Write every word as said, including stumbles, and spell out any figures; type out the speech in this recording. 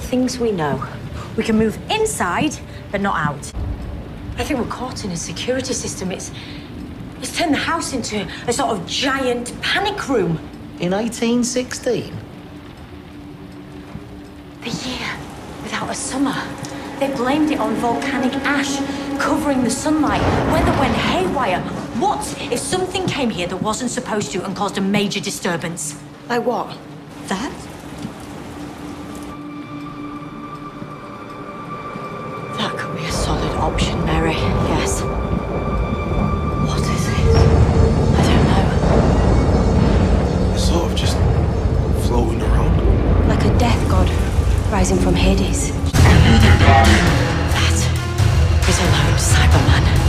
things we know. We can move inside, but not out. I think we're caught in a security system. It's, it's turned the house into a sort of giant panic room. In eighteen sixteen? The year without a summer. They blamed it on volcanic ash covering the sunlight. Weather went haywire. What if something came here that wasn't supposed to and caused a major disturbance? Like what? That? That could be a solid option, Mary. Yes. What is it? I don't know. It's sort of just floating around. Like a death god rising from Hades. That is a lone Cyberman.